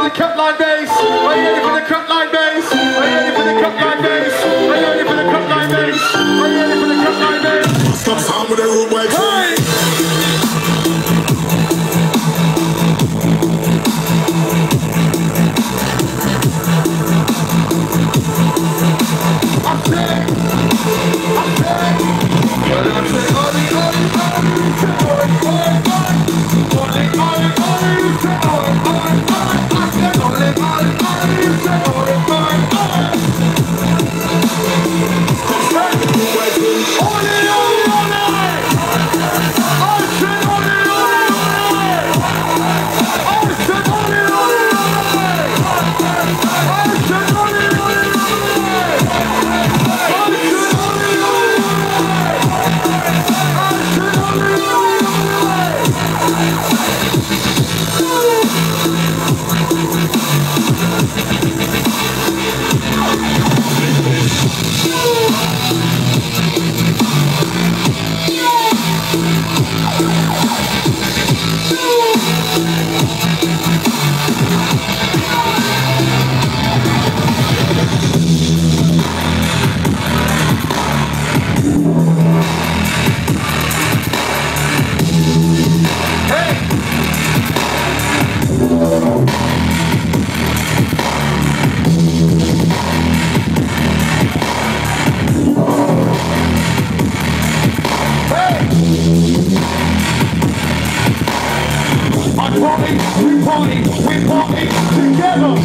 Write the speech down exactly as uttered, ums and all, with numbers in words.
the cut line bass? Are you ready for the cut line bass? Are you ready for the cut line bass? Are you ready for the cut line bass? Are you ready for the cut line bass? Stop sound with the road wide. Hey! I'm sick! I'm sick! Well, I'm sick! Ollie, Ollie, Ollie, sick! Ollie, Ollie, Ollie, Ollie, Ollie, sick! Ollie, Ollie, Ollie, I said Ollie, Ollie, Ollie, sick! Ollie, Ollie, Ollie. Ollie, Ollie, Ollie! I said Ollie, Ollie, Ollie! I said Ollie, Ollie, Ollie! I said Ollie, Ollie, Ollie! We party, we party together.